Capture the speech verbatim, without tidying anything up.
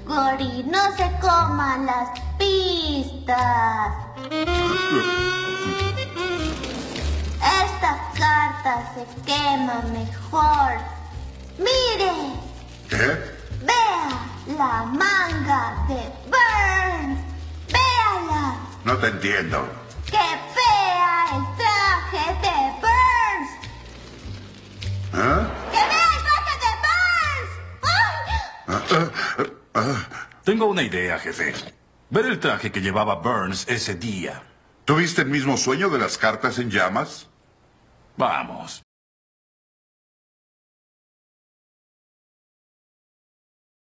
Gory, no se coman las pistas. Esta carta se quema mejor. ¡Mire! ¿Qué? ¡Vea la manga de Burns! ¡Véala! No te entiendo. ¡Que vea el traje de Burns! ¿Ah? ¡Que vea el traje de Burns! ¡Ay! Ah, ah, ah, ah. Tengo una idea, jefe. Ver el traje que llevaba Burns ese día. ¿Tuviste el mismo sueño de las cartas en llamas? Vamos.